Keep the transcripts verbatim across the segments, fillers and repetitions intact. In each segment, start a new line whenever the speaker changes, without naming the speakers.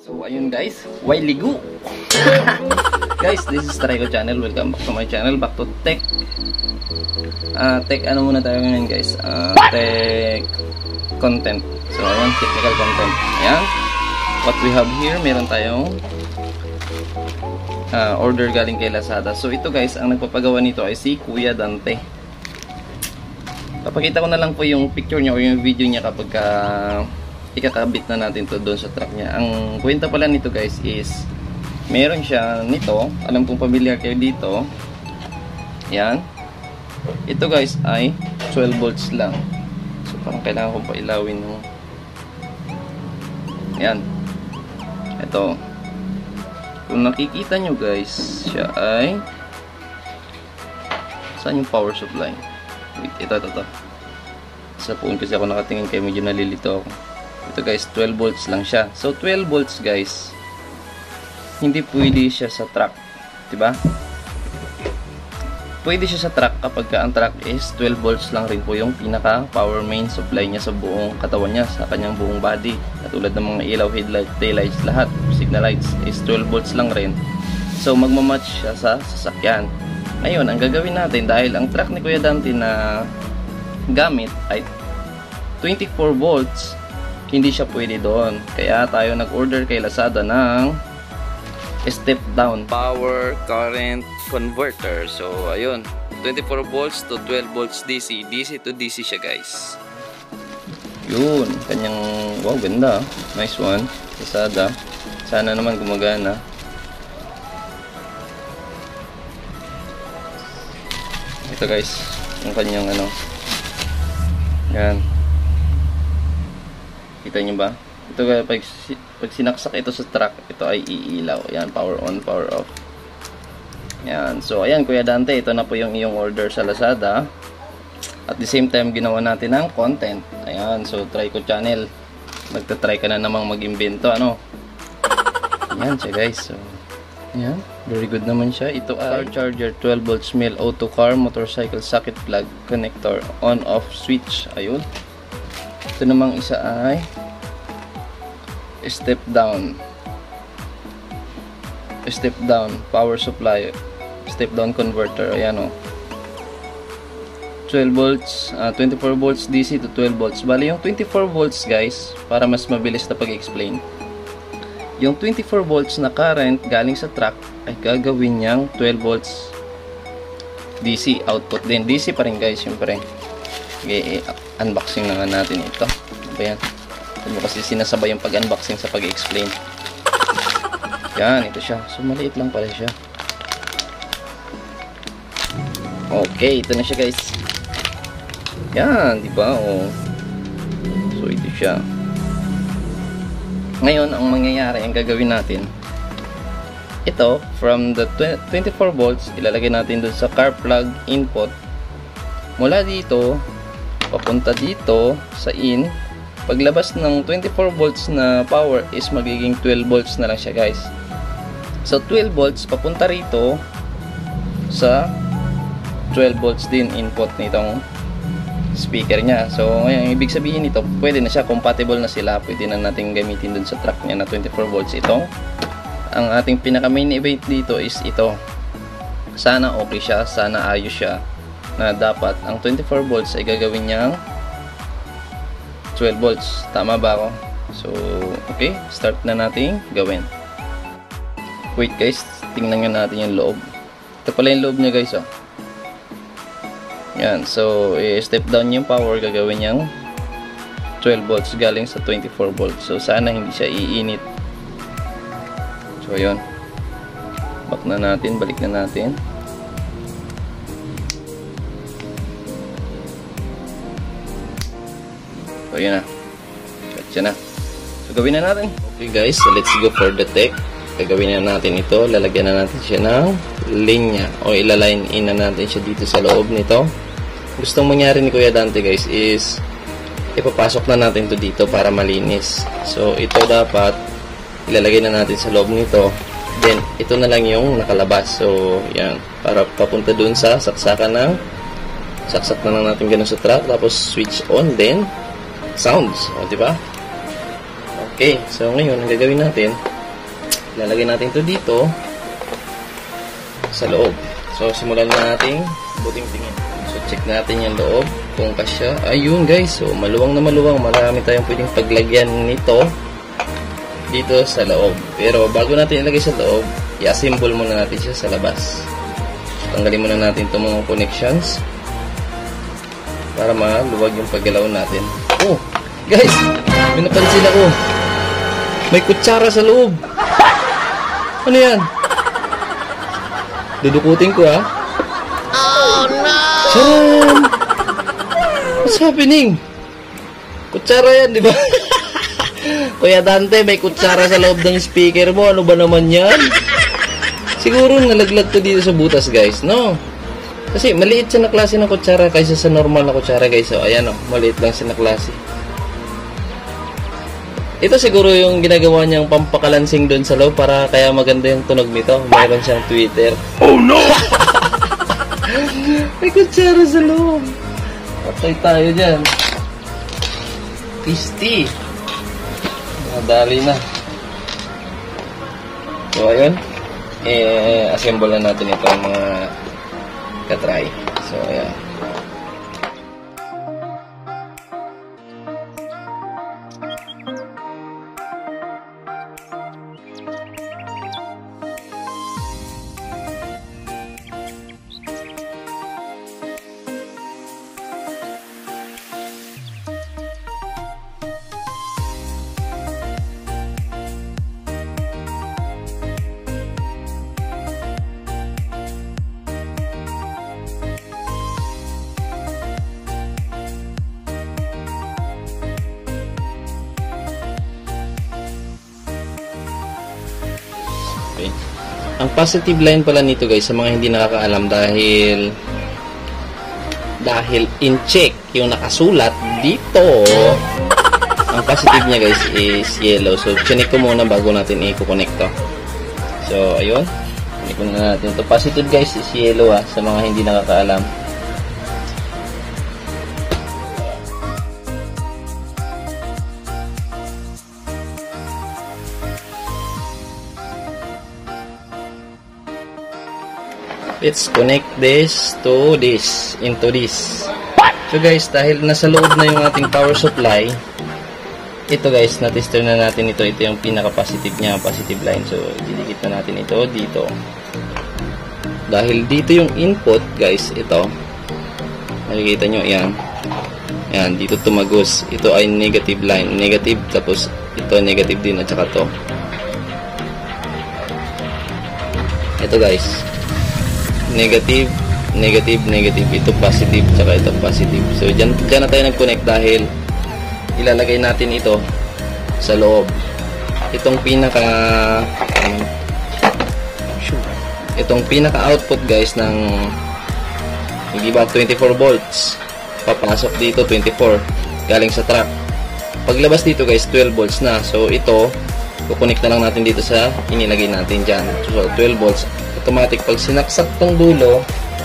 So ayun guys, why ligo? Guys, this is Trico Channel. Welcome back to my channel, back to tech. Uh, tech ano muna tayo ngayon guys? Uh, tech content. So ayun, technical content. Ayan. What we have here, meron tayong uh, order galing kay Lazada. So ito guys, ang nagpapagawa nito ay si Kuya Dante. Papakita ko na lang po yung picture niya o yung video niya kapag uh, ikakabit na natin to doon sa truck niya. Ang kwenta pala nito guys is meron siya nito. Alam kong familiar kayo dito. Yan. Ito guys ay twelve volts lang. So parang kailangan kong pailawin no? Yan. Ito. Kung nakikita nyo guys, siya ay saan yung power supply? Wait, ito, ito, ito. Sa phone kasi ako nakatingin kayo, medyo nalilito ako. Ito guys, twelve volts lang siya. So twelve volts guys, hindi pwede siya sa truck, diba? Pwede siya sa truck kapag ang truck is twelve volts lang rin po yung pinaka power main supply niya sa buong katawan niya, sa kanyang buong body. Katulad ng mga ilaw, headlight, taillights, lahat, signal lights is twelve volts lang rin. So magmamatch siya sa sasakyan. Ngayon, ang gagawin natin, dahil ang truck ni Kuya Dante na gamit ay twenty-four volts, hindi siya pwede doon. Kaya tayo nag-order kay Lazada ng step down power current converter. So ayun, twenty-four volts to twelve volts D C, D C to D C siya guys. Yun, kanyang, wow, ganda, nice one, Lazada. Sana naman gumagana. Ito guys, yung kanyang ano, yan, kita nyo ba? Ito guys, pag, pag sinaksak ito sa truck, ito ay iilaw. Yan, power on, power off. Yan, so ayan Kuya Dante, ito na po yung iyong order sa Lazada. At the same time, ginawa natin ang content. Ayan, so Trico Channel, magta-try ka na namang mag-imbento, ano. Ayan siya guys, so ayan, very good naman siya. Ito ay car charger, twelve volts mil auto car motorcycle socket plug connector on off switch. Ayun. Ito namang isa ay step down step down power supply, step down converter. Ayan o, twelve volts, uh, twenty-four volts D C to twelve volts. Bali yung twenty-four volts guys, para mas mabilis na pag-explain, yung twenty-four volts na current galing sa truck ay gagawin niyang twelve volts D C output din. D C pa rin guys, syempre. Okay, unboxing na nga natin ito. Ano yan? Ito mo kasi sinasabay yung pag-unboxing sa pag-explain. Yan, ito siya. So maliit lang pala siya. Okay, ito na siya guys. Yan, di ba? Oh. So ito siya. Ngayon, ang mangyayari, ang gagawin natin, ito, from the twenty-four volts, ilalagay natin dun sa car plug input. Mula dito, papunta dito sa in. Paglabas ng twenty-four volts na power is magiging twelve volts na lang siya guys. So twelve volts, papunta rito sa twelve volts din input nitong speaker niya. So ngayon, ibig sabihin nito, pwede na siya, compatible na sila, pwede na natin gamitin dun sa truck niya na twenty-four volts. Itong ang ating pinaka main event dito is ito. Sana okay siya, sana ayos siya, na dapat ang twenty-four volts ay gagawin niyang twelve volts. Tama ba ako? So okay, start na natin gawin. Wait guys, tingnan nga natin yung loob. Ito pala yung loob niya guys, oh. Yan, so i-step down yung power, gagawin niyang twelve volts galing sa twenty-four volts. So sana hindi siya iinit. So yun, back na natin, balik na natin. So yun na, catch na. So gawin na natin. Okay guys, so let's go for the tech. Gagawin na natin ito, lalagyan na natin siya ng linya, o ilaline in na natin siya dito sa loob nito. Gustong mangyari ni Kuya Dante guys is ipapasok na natin to dito para malinis. So ito dapat ilalagay na natin sa loob nito, then ito na lang yung nakalabas. So yan, para papunta dun sa saksakan ng saksak na lang natin ganun sa truck, tapos switch on, then sounds, o diba? Okay, so ngayon ang gagawin natin, lalagay natin to dito sa loob. So, simulan na natin buting tingin. So, check natin yung loob kung kasya. Ayun guys, so maluwang na maluwang. Marami tayong pwedeng paglagyan nito dito sa loob. Pero bago natin ilagay sa loob, i-assemble muna natin siya sa labas. Tanggalin muna natin itong mga connections para maluwag yung paggalaw natin. Oh, guys, may napansin ako. May kutsara sa loob. Ano yan? Dudukutin ko ha.
Oh no!
Charan! What's happening? Kutsara yan, di ba? Kuya Dante, may kutsara sa loob ng speaker mo. Ano ba naman yan? Siguro nalaglag to dito sa butas, guys, no? Kasi maliit siya na klase ng kutsara kaysa sa normal na kutsara, guys. So, ayan o, maliit lang siya na klase. Ito siguro yung ginagawa niyang pampakalansing doon sa loob para kaya maganda yung tunog nito. Mayroon siyang Twitter. Oh no! May kutsara sa loob. Patay tayo dyan. Tasty. Madali na. So, ayun. Eh, assemble na natin ito mga katry. So, ayan. Okay. Ang positive line pala nito guys sa mga hindi nakakaalam dahil dahil in check yung nakasulat dito, ang positive niya guys is yellow. So chinek ko muna bago natin i-connect to. So ayun, chinek muna natin to. Positive guys is yellow ah, sa mga hindi nakakaalam. Let's connect this to this, into this. So guys, dahil nasa loob na yung ating power supply, ito guys, na-tester na natin ito. Ito yung pinaka-positive niya, positive line. So, didikit na natin ito dito. Dahil dito yung input guys, ito. Makikita nyo, yan. Yan, dito tumagos. Ito ay negative line. Negative, tapos ito negative din, at saka to. Ito guys. Negative, negative, negative. Ito positive, tsaka ito positive. So, dyan, dyan na tayo nag-connect dahil ilalagay natin ito sa loob. Itong pinaka um, itong pinaka-output guys ng hindi ba twenty-four volts. Papasok dito twenty-four galing sa truck. Paglabas dito guys twelve volts na. So, ito kukonek na lang natin dito sa inilagay natin dyan. So, twelve volts. Automatic pag sinaksak tong dulo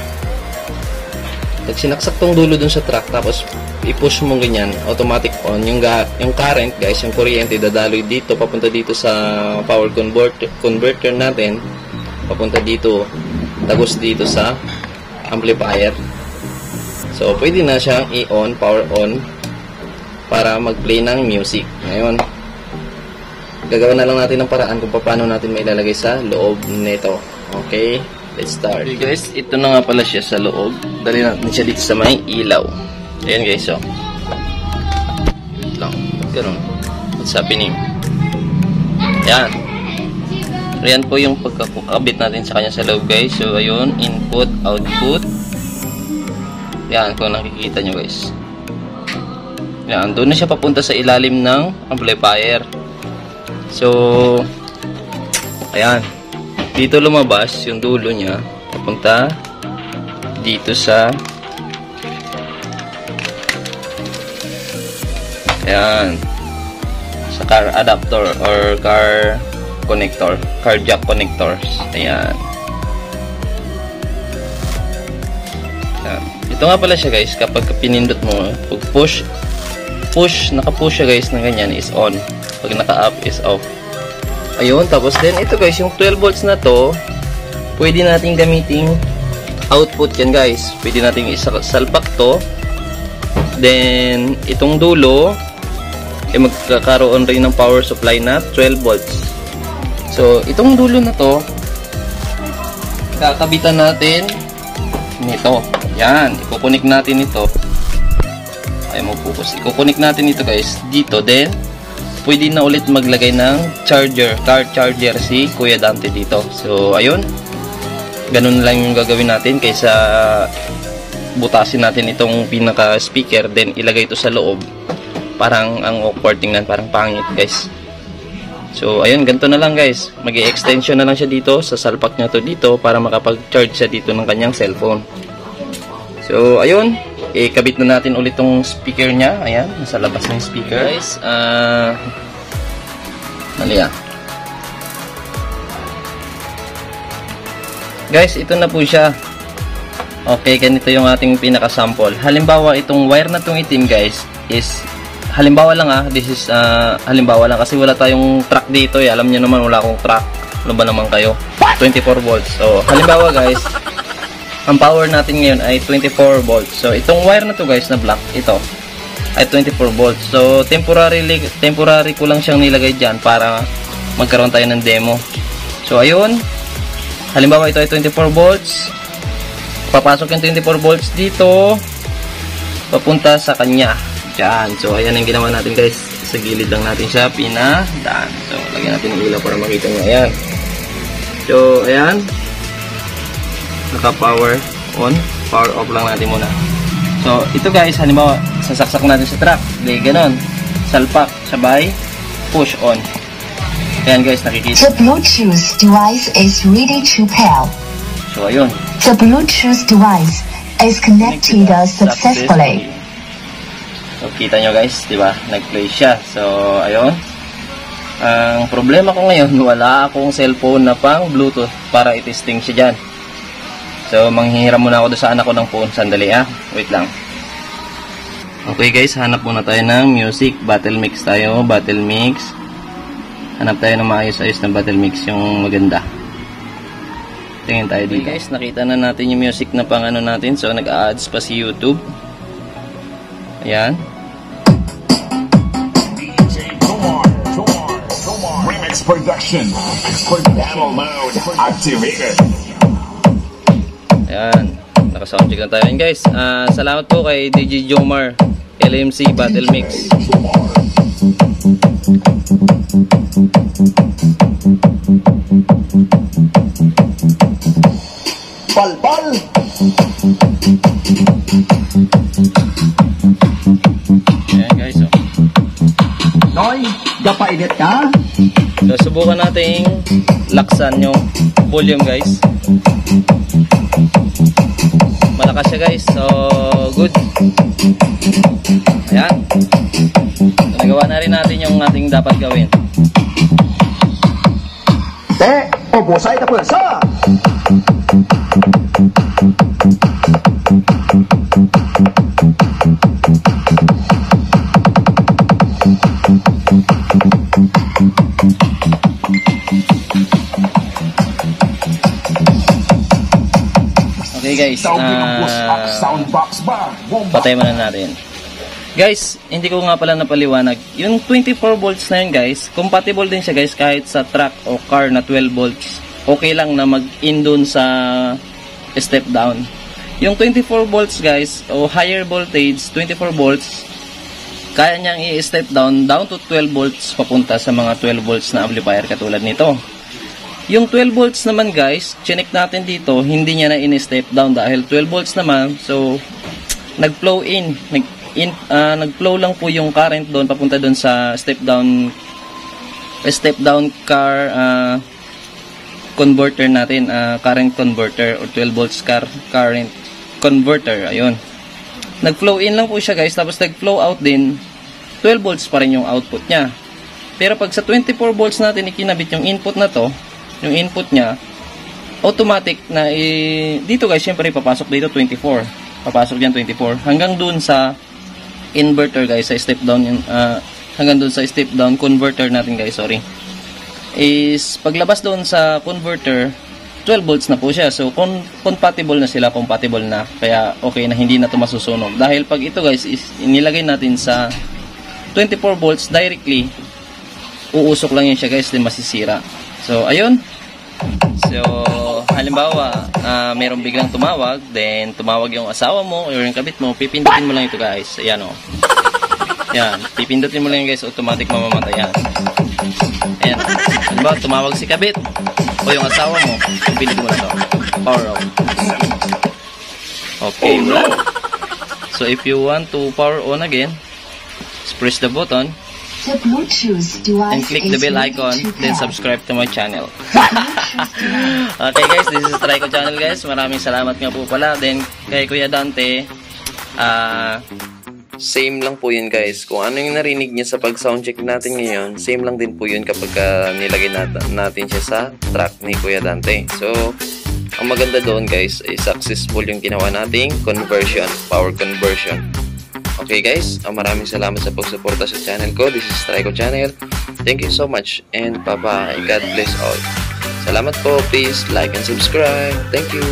pag sinaksak tong dulo dun sa truck tapos i-push mo ganyan, automatic on yung, ga yung current guys, yung kuryente dadaloy dito papunta dito sa power converter, converter natin papunta dito, tagos dito sa amplifier. So pwede na siyang i-on, power on para mag-play ng music. Ngayon gagawin na lang natin ng paraan kung paano natin mailalagay sa loob nito. Okay, let's start. Okay guys, ito na nga pala siya sa loob. Dali natin siya dito sa may ilaw. Ayan guys, so. Wait lang. Ganun. What's happening? Ayan. Ayan po yung pagkakabit natin sa kanya sa loob guys. So, ayun. Input, output. Ayan, kung nakikita nyo guys. Ayan, doon na siya papunta sa ilalim ng amplifier. So, ayan. Dito lumabas yung dulo niya papunta dito sa ayan sa car adapter or car connector, car jack connectors. Ayan. Ayan. Ito nga pala siya guys, kapag pinindot mo, pag push push, naka-push siya guys na ganyan is on, pag naka-up is off. ayun, tapos then ito guys, yung twelve volts na to, pwede nating gamiting output yan guys. Pwede nating isasalpak to. Then, itong dulo, eh magkakaroon rin ng power supply na twelve volts. So, itong dulo na to, kakabitan natin nito. Yan, ikukunik natin ito. Ay mo focus. Ikukunik natin ito guys dito. Then, pwede na ulit maglagay ng charger, car charger si Kuya Dante dito. So, ayun. Ganun lang yung gagawin natin kaysa butasin natin itong pinaka speaker then ilagay ito sa loob. Parang ang awkward tingnan, parang pangit guys. So, ayun, ganito na lang guys. Mag-i-extension na lang siya dito. Sasalpak niya to dito para makapag-charge siya dito ng kanyang cellphone. So, ayun. Ikabit na natin ulit tong speaker niya. Ayan, nasa labas na yung speaker. Guys, ah... Uh, mali ah. Guys, ito na po siya. Okay, ganito yung ating pinaka-sample. Halimbawa, itong wire na itong itim guys is, halimbawa lang ah, this is, uh, halimbawa lang kasi wala tayong track dito eh. Alam niyo naman, wala akong track. Ano ba naman kayo? twenty-four volts. So, halimbawa guys, ang power natin ngayon ay twenty-four volts. So, itong wire na to guys na black, ito, ay twenty-four volts. So, temporary, temporary ko lang siyang nilagay dyan para magkaroon tayo ng demo. So, ayun. Halimbawa, ito ay twenty-four volts. Papasok yung twenty-four volts dito. Papunta sa kanya. Diyan. So, ayan ang ginawa natin guys. Sa gilid lang natin siya pinadaan. So, lagyan natin ng ilaw para makita nyo. Ayan. So, ayan. Naka-power on. Power off lang natin muna. So, ito guys, halimbawa, sasaksak natin sa truck. Di, ganon. Salpak, sabay, push on. Ayan guys, nakikita.
The Bluetooth device is ready to pair.
So, ayun.
The Bluetooth device is connected successfully.
So, kita nyo guys, di ba? Nag-play siya. So, ayun. Ang problema ko ngayon, wala akong cellphone na pang Bluetooth para i-testing siya dyan. So, manghihiram muna ako doon sa anak ko ng phone. Sandali ah. Wait lang. Okay guys, hanap muna tayo ng music. Battle mix tayo. Battle mix. Hanap tayo ng maayos-ayos na battle mix. Yung maganda. Tingin tayo dito. Okay guys, nakita na natin yung music na pang ano natin. So, nag-a-ads pa si YouTube. Ayan.
D J Jomar, Jomar, Jomar. Remix Production. Battle mode activated.
Ayan, naka-soundcheck na tayo. Ayan guys, uh, salamat po kay D J Jomar L M C Battle Mix.
Palpal.
Ayan guys, oh.
Noy, dapainit ka?
So, subukan nating laksan yung volume guys. Malakas siya guys. So, good. Ayan. So, nagawa na rin natin yung ating dapat gawin.
Te, obosay ka pulsa.
Okay guys, uh, patay muna natin. Guys, hindi ko nga pala napaliwanag. Yung twenty-four volts na yun guys, compatible din siya guys kahit sa truck o car na twelve volts. Okay lang na mag-in dun sa step down. Yung twenty-four volts guys, o higher voltage, twenty-four volts, kaya niyang i-step down, down to twelve volts papunta sa mga twelve volts na amplifier katulad nito. Yung twelve volts naman guys, chinek natin dito, hindi niya na in-step down dahil twelve volts naman. So, nag-flow in, nag in, uh, nag-flow lang po yung current doon papunta doon sa step down step down car uh, converter natin, uh, current converter or twelve volts car current converter. Ayun. Nag-flow in lang po siya guys, tapos nag-flow out din. twelve volts pa rin yung output niya. Pero pag sa twenty-four volts natin ikinabit yung input na to, yung input niya, automatic na i dito guys, syempre papasok dito twenty-four. Papasok diyan twenty-four hanggang dun sa inverter guys, sa step down yung uh, hanggang dun sa step down converter natin guys, sorry. is paglabas doon sa converter, twelve volts na po siya. So, con compatible na sila, compatible na. Kaya, okay na, hindi na ito masusunog. Dahil pag ito guys, is inilagay natin sa twenty-four volts directly, uusok lang yun siya guys, din masisira. So, ayun. So, halimbawa, uh, mayroong biglang tumawag, then tumawag yung asawa mo or yung kabit mo, pipindutin mo lang ito guys. Ayan o. Yan, pipindutin mo lang guys, automatic mamamatay yan. Ayan. Halimbawa, tumawag si kabit o yung asawa mo, pipindutin mo lang ito. Power off. Okay, wala. So, if you want to power on again, just press the button
The Bluetooth device
and click the
is
bell
ready
icon,
to
then
pair.
subscribe to my channel. Okay guys, this is Trico Channel guys. Maraming salamat nga po pala. Then, kay Kuya Dante, ah... Uh, same lang po yun guys. Kung ano yung narinig niya sa pag soundcheck natin ngayon, same lang din po yun kapag uh, nilagay natin, natin siya sa track ni Kuya Dante. So, ang maganda doon guys, ay successful yung ginawa nating conversion, power conversion. Okay guys, uh, maraming salamat sa pagsuporta sa channel ko. This is Trico Channel. Thank you so much and bye-bye. God bless all. Salamat po. Please like and subscribe. Thank you.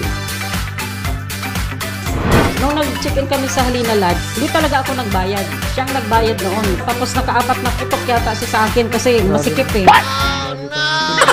Nung nag-check-in kami sa Halina Lodge, hindi talaga ako nagbayad. Siyang nagbayad noon. Tapos nakaapat na putok yata siya sa akin kasi masikip eh.
Oh no!